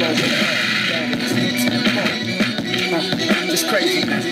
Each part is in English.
It's crazy, man.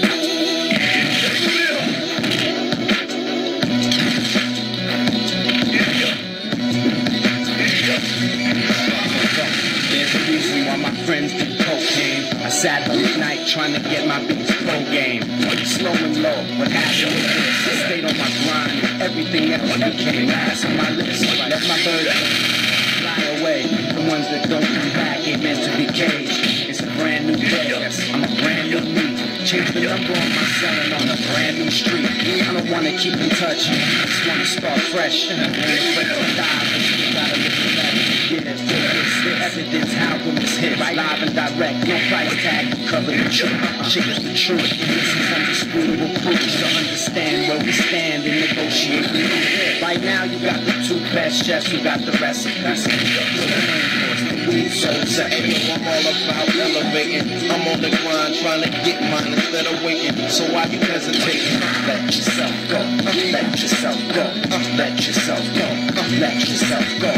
There's a reason why my friends do cocaine. I sat up at night trying to get my beats pro game. Slow and low, what happened with this? I stayed on my grind. Everything else became last on my list. Let my birds fly away. The ones that don't come back ain't meant to be caged. It's a brand new day. I'm a brand new me. Change the number on my cell and on a brand new street. I don't wanna keep in touch. I just wanna start fresh. Ain't afraid to die, but you gotta live for that. Yeah, the evidence album is hit. Live and direct, no price tag to cover the truth. Shit is the truth. This is undisputable proof to understand where we stand and negotiate. Right now, you got the two best chefs, you got the recipes. So I'm all about elevating. I'm on the grind trying to get mine instead of waiting. So why you hesitating? Let yourself go. Let yourself go. Let yourself go. Let yourself go.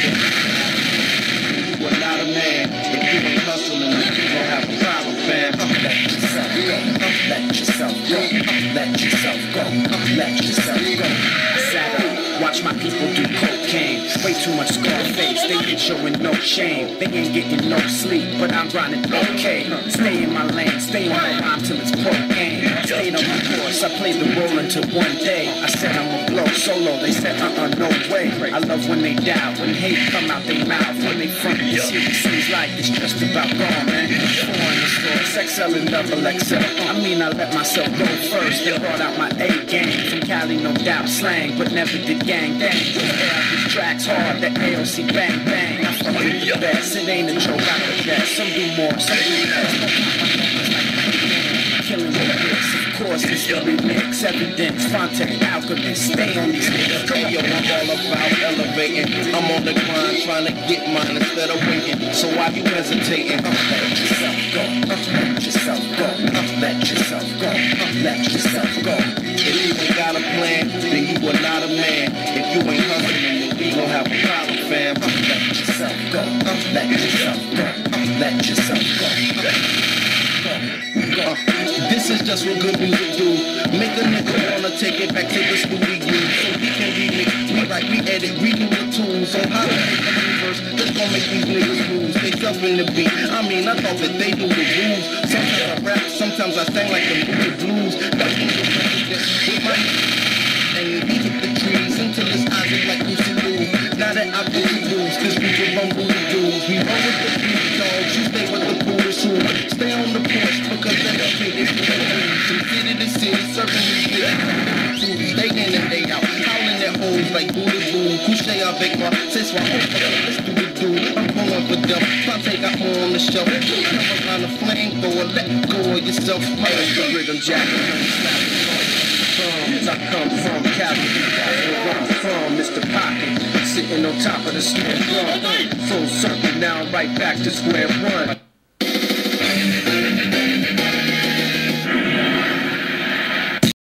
You are not a man if you ain't hustling. You don't have a problem, fam. Let yourself go. Let yourself go. Let yourself go. Let yourself go. I sat up. Watch my people do cocaine. Way too much Scarface. They ain't showing no shame. They ain't getting no sleep, but I'm grinding okay. Stay in my lane, stay on my rhyme till it's pro game. Stayed on my course, I played the role until one day I said I'ma blow solo. They said no way. I love when they doubt, when hate come out their mouth, when they front. This year it seems like it's just about gone, man. Four in the store, XL and double XL. I mean I let myself go first. They brought out my A game from Cali, no doubt slang, but never did gang bang. These tracks hard, that AOC bang bang. I fuck with the best, it ain't a joke, I the best. Some do more, some do less. Killing with this, of course, it's the remix. Evidence, Fonte, Alchemist, stay on these niggas. Yo, I'm all about elevating. I'm on the grind trying to get mine instead of waiting. So why you hesitating? Let yourself go. Let yourself go. Let yourself go. Let yourself go. If you ain't got a plan, then you are not a man. If you ain't hustling, then you gon' have a problem, fam. Let yourself go. Let yourself go. Let yourself go. This is just what good music do. Make a nigga wanna take it back to the studio so he can remix, rewrite, re-edit, redo the tools on how to make a new verse that's gonna make these niggas lose. They self in the beat. I mean, I thought that they knew the rules. Sometimes I rap, sometimes I sing like the movie blues. Like with my and he hit the trees until his eyes look like Lucy Lou. Now that I've been the rules, this we can rumble the dudes. We roll with the beat dogs, you stay with the foolish who stay on the porch because they're the biggest. From city to city, serving these niggas. Day in and day out, howling at hoes like booty boo. Couche avec moi, c'est soir, let's do the do. I'm going for them, Fonte got more on the shelf. Come around the flame, let go of yourself. My rhythm jacket, I come from Cali, where I'm from, Mr. Pocket, sitting on top of the snare drum. Full circle, now I'm right back to square one.